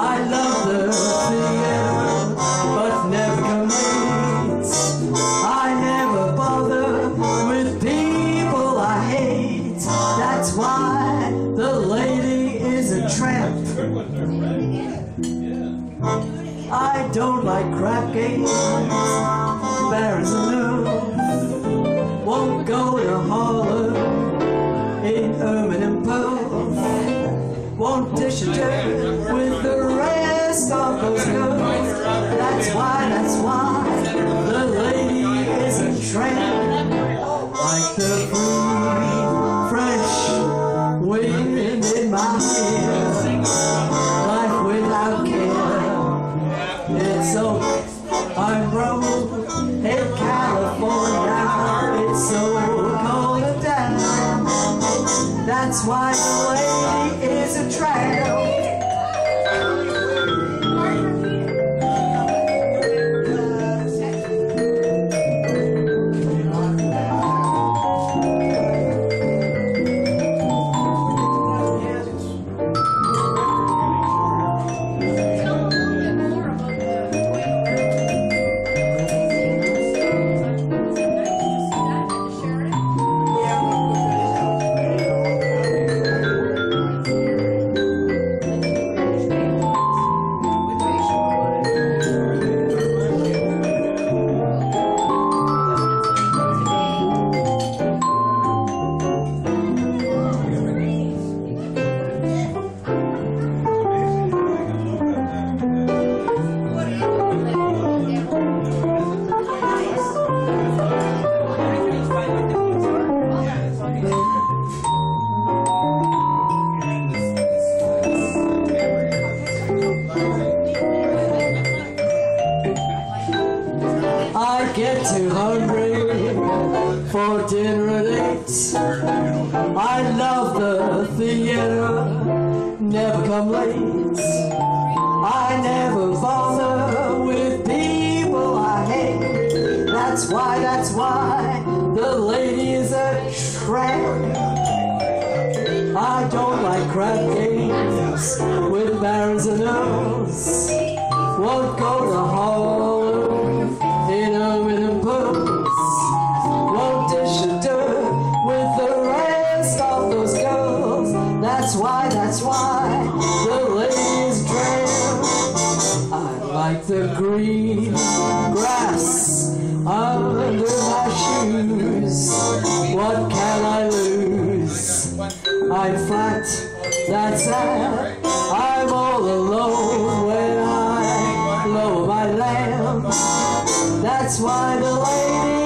I love the theater, but never complete. I never bother with people I hate. That's why the lady is a tramp. I don't like crap games, barons and nerve. Won't go to Harlem in ermine and pearl. Won't dish a dirt with the rest of those girls. That's why the lady is a tramp. Like the free, fresh wind in my hair. Life without care. It's so I'm broke in California. It's so cold and down. That's why the lady is a tramp. I get too hungry for dinner at 8. I love the theater, never come late. I never bother with people I hate. That's why the lady is a tramp. I don't like crap games with barons and earls. Won't go to Harlem in ermine and pearls. Won't dish a dirt with the rest of those girls. That's why the ladies tramp. I like the green grass under my shoes. What can I lose? I'm flat, that's sad. I'm all alone when I lower my lamp. That's why the lady